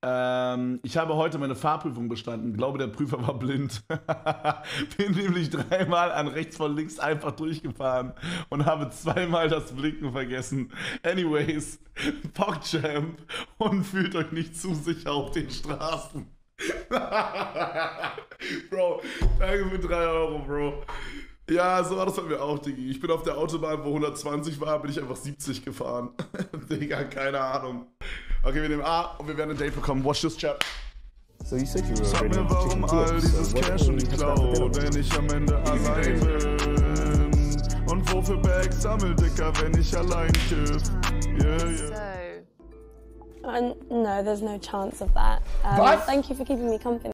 Ich habe heute meine Fahrprüfung bestanden. Glaube, der Prüfer war blind. Bin nämlich 3-mal an rechts von links einfach durchgefahren und habe 2-mal das Blinken vergessen. Anyways, PogChamp und fühlt euch nicht zu sicher auf den Straßen. Bro, danke für 3 Euro, Bro. Ja, so war das bei mir auch, Diggi. Ich bin auf der Autobahn, wo 120 war, bin ich einfach 70 gefahren. Digga, keine Ahnung. Okay, wir nehmen A und wir werden ein Date bekommen. Watch this, chat. So you said you were Sag mir, warum all dieses Cash und die Klau, wenn ich am Ende allein bin. Und wofür Bags sammel, Dicker, wenn ich allein kiff. Yeah, yeah. So, no, there's no chance of that. What? Thank you for keeping me company.